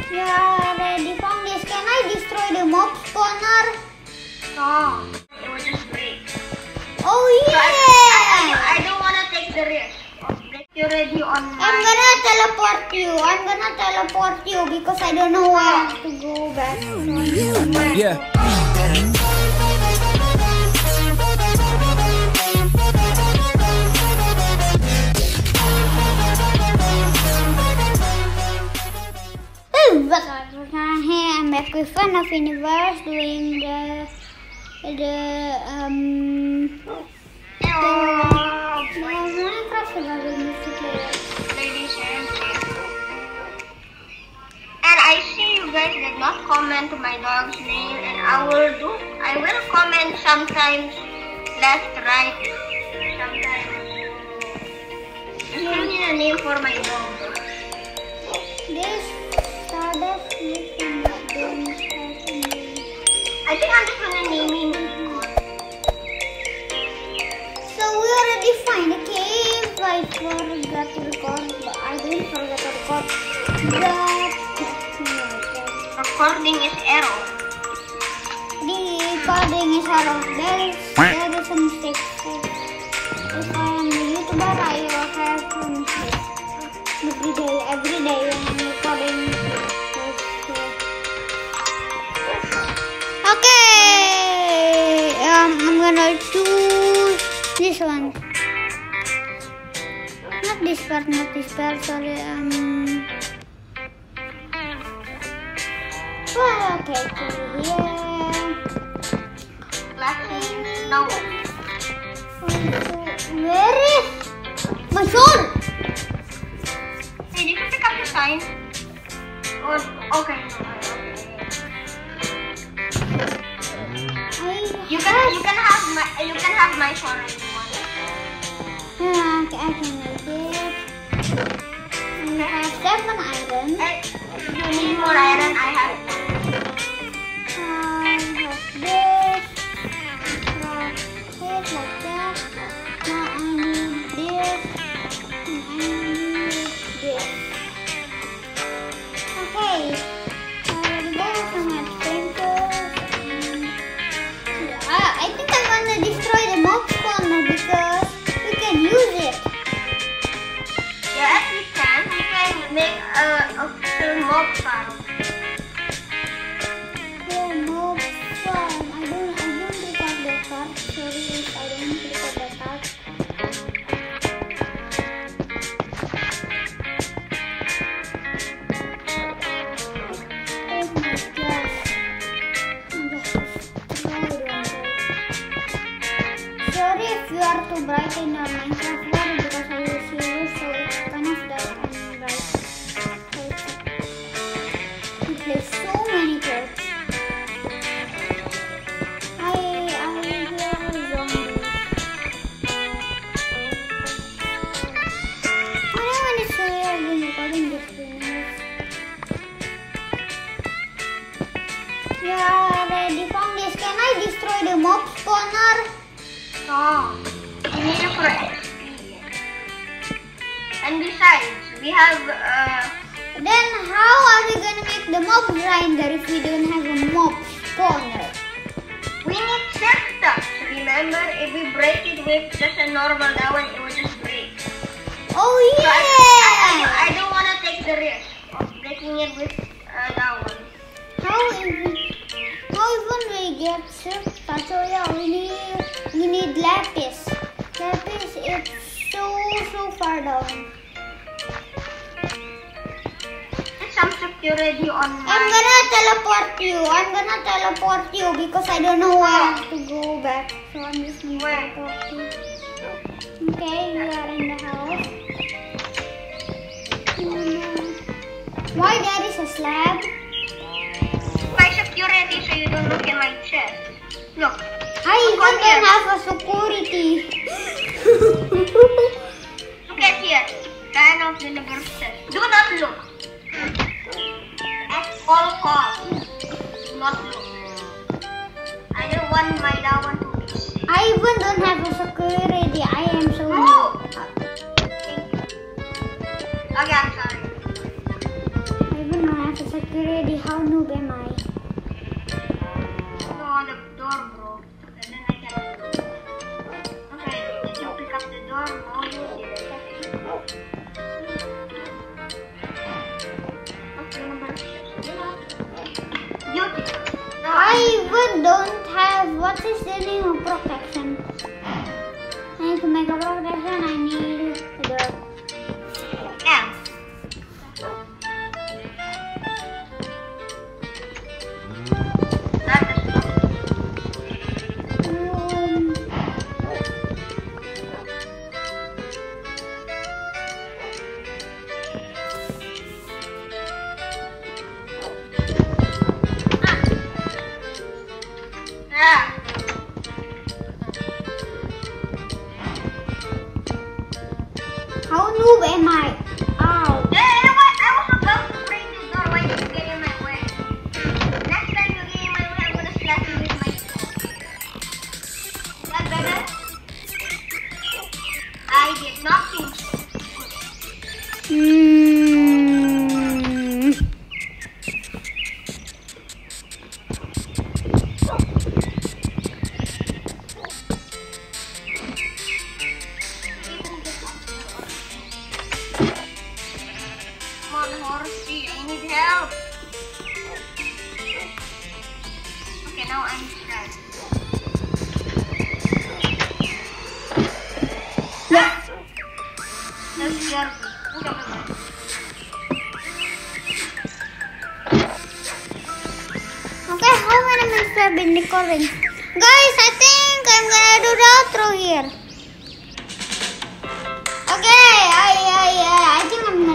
Yeah, ready found this. Can I destroy the mob spawner? No, it will just break. Oh yeah! So I don't want to take the risk of break you ready on my... I'm gonna teleport you because I don't know where to go back. Yeah. I'm back with Fun of Universe doing the Minecraft survival multiplayer. And I see you guys did not comment my dog's name, and I will comment sometimes left, right, sometimes. I still need a name for my dog. This Stardust is in the game. I think I'm just gonna name him. So we already find a cave. I forgot to record, but I didn't forget to record. Recording is error. The recording is error. There is a mistake. If I am a YouTuber, I will have a mistake. Every day when I'm recording. Okay, I'm gonna choose this one. Not this part, sorry. Well, okay, here. No. Where is my sword? Hey, did you pick up the sign? Or okay. You can have my sword if you want. Yeah, okay, I can make it. And I have 7 iron. Hey, you need more iron? I have one. I have this. Right here, like that. Now I need this. And I need this. Okay. I will go from my sprinkles. I think I'm gonna destroy the mob spawner because we can use it. Yes, we can. We can make a mob farm. Yeah, mob farm. I don't record the part. Sorry if I don't record the part. Oh my gosh. Sorry if you are too bright in your Minecraft world because I use you, so it's kind of dark and bright. We play so many parts. I hear zombies. I want to show you I've been recording this video. Yeah, ready found this. Can I destroy the mob spawner? No. You need it for XP. And besides, we have Then how are we gonna make the mob grinder if we don't have a mob spawner? we need cactus. Remember, if we break it with just a normal that one, it will just break. Oh So yeah! I don't want to take the risk of breaking it with that one. How even we get silk? So yeah, we need lapis. Lapis is so far down. Some security on I'm gonna teleport you because I don't know where to go back. So I'm just gonna teleport you. Okay, you are in the house. Why there is a slab? my security so you don't look in my chest. Look. I even don't have a security. Look at here. Fan of the universe. Do not look. At all costs. Do not look. I don't want my that one to be safe. I even don't have a security. I am so Oh! Thank you. Okay, I'm sorry. I even don't have a security. ready. How noob am I? No, on the door, bro. And then I can. Okay, did you pick up the door? No, you didn't. You did. No, I even don't have. What is the name of protection? I need to make a protection. I need the. M. That is not. Yeah. How noob am I? Ow. Hey, what? I was about to break the door. Why did you get in my way? Next time you get in my way, I'm gonna slap you with my phone. Is that better? I did not think so. Come on, horsey, I need help. Okay, now I'm sad. That's scary. Okay, how many minutes have been recording? Guys, I think I'm gonna do the outro here. Okay, I think I'm